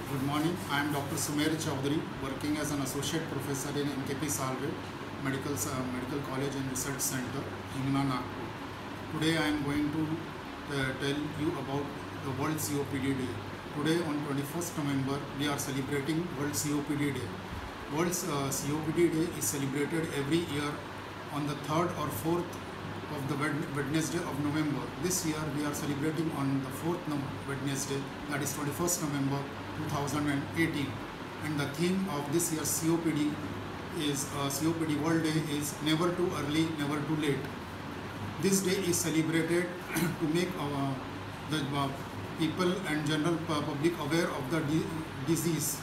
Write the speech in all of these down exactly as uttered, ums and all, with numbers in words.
Good morning. I am Doctor Choudhary, working as an associate professor in N K P Salve Medical uh, Medical College and Research Center in Nagpur. Today I am going to uh, tell you about the World C O P D Day. Today on twenty-first November we are celebrating World C O P D Day. World uh, C O P D Day is celebrated every year on the third or fourth of the Wednesday of November. This year we are celebrating on the fourth Wednesday, that is twenty-first November two thousand eighteen, and the theme of this year's C O P D is uh, C O P D World Day is never too early, never too late. This day is celebrated to make uh, the uh, people and general public aware of the disease.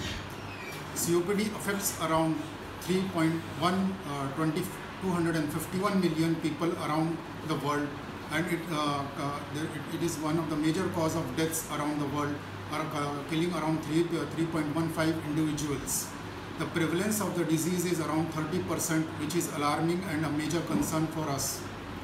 C O P D affects around three point one two hundred fifty-one million people around the world, and it, uh, uh, it, it is one of the major cause of deaths around the world, are uh, killing around three point one five individuals. The prevalence of the disease is around thirty percent, which is alarming and a major concern for us.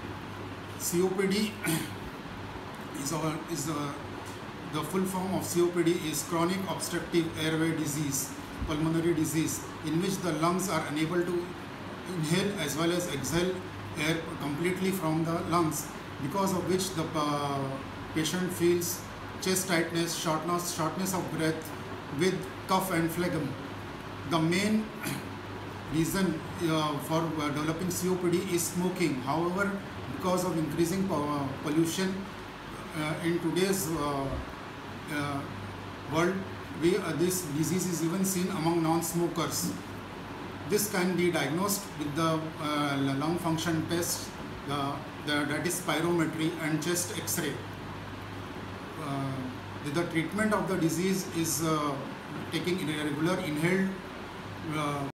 C O P D is, a, is a, the full form of C O P D is chronic obstructive airway disease, pulmonary disease, in which the lungs are unable to inhale as well as exhale air completely from the lungs, because of which the uh, patient feels chest tightness, shortness, shortness of breath with cough and phlegm. The main reason uh, for uh, developing C O P D is smoking. However, because of increasing uh, pollution uh, in today's uh, uh, world, we, uh, this disease is even seen among non-smokers. This can be diagnosed with the uh, lung function test, uh, the, that is spirometry, and chest X-ray. Uh, the treatment of the disease is uh, taking regular inhaled uh,